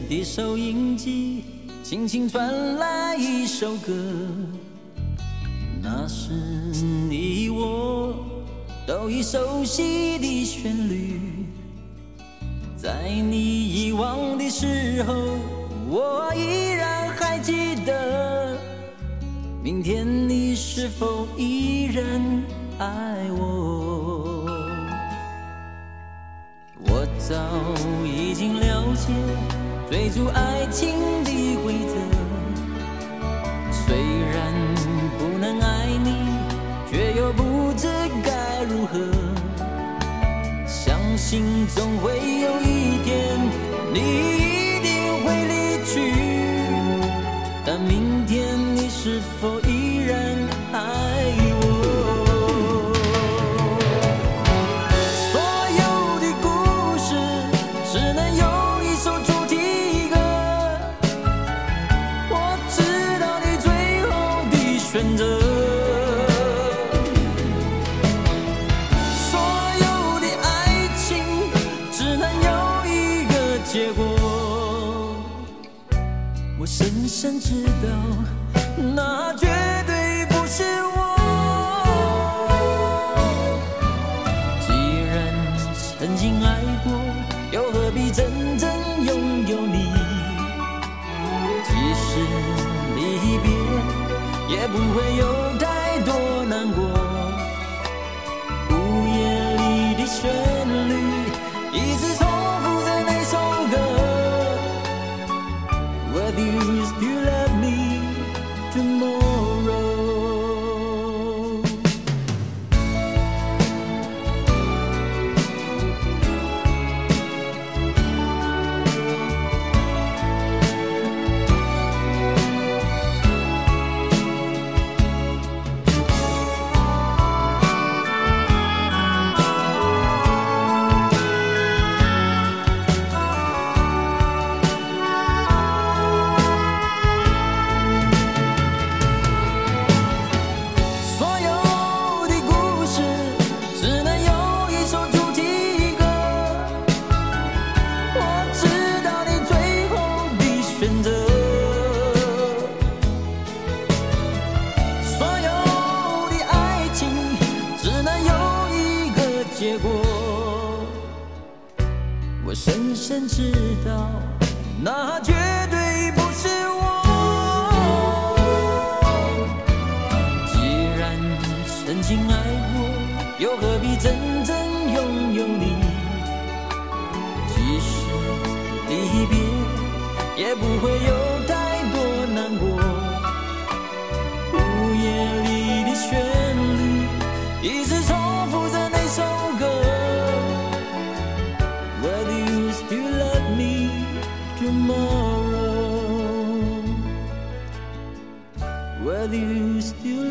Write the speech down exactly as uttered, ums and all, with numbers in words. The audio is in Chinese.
的收音机，轻轻传来一首歌，那是你我都已熟悉的旋律。在你遗忘的时候，我依然还记得，明天你是否依然爱我？我早已经了解追逐爱情的规则，虽然不能爱你，却又不知该如何。相信总会有一天，你一定会离去，但明天你是否依然爱我？选择所有的爱情，只能有一个结果。我深深知道，那绝对不是我。既然曾经爱过，又何必真正拥有你？即使离别，也不会有太多难过。午夜里的旋律一直重复着那首歌 Will you still love me tomorrow？ 结果，我深深知道，那绝对不是我。既然曾经爱过，又何必真正拥有你？即使离别，也不会有太多难过。午夜里的旋律一直重复着那首歌 Will you still love me tomorrow? Will you still